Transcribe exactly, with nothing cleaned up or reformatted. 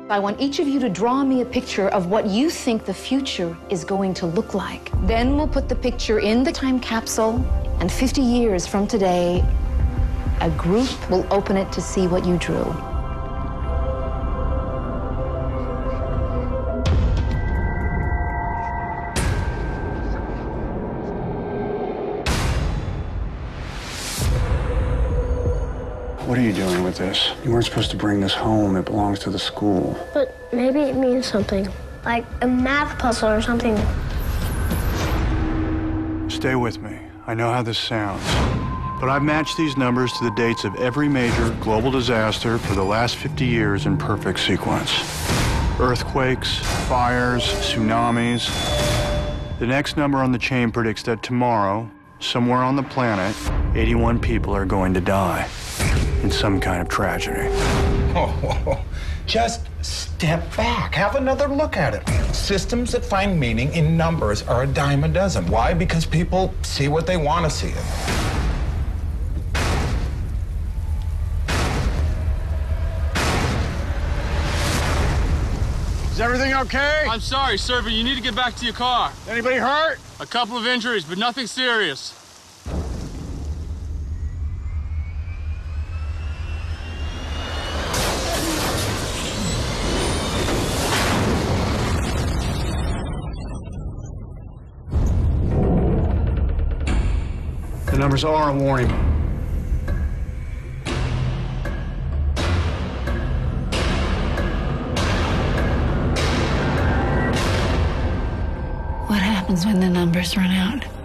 I want each of you to draw me a picture of what you think the future is going to look like. Then we'll put the picture in the time capsule, and fifty years from today, a group will open it to see what you drew. What are you doing with this? You weren't supposed to bring this home. It belongs to the school. But maybe it means something, like a math puzzle or something. Stay with me. I know how this sounds. But I've matched these numbers to the dates of every major global disaster for the last fifty years in perfect sequence. Earthquakes, fires, tsunamis. The next number on the chain predicts that tomorrow, somewhere on the planet, eighty-one people are going to die in some kind of tragedy. Oh, just step back. Have another look at it. Systems that find meaning in numbers are a dime a dozen. Why? Because people see what they want to see. Is everything okay? I'm sorry, sir, but you need to get back to your car. Anybody hurt? A couple of injuries, but nothing serious. The numbers are a warning. What happens when the numbers run out?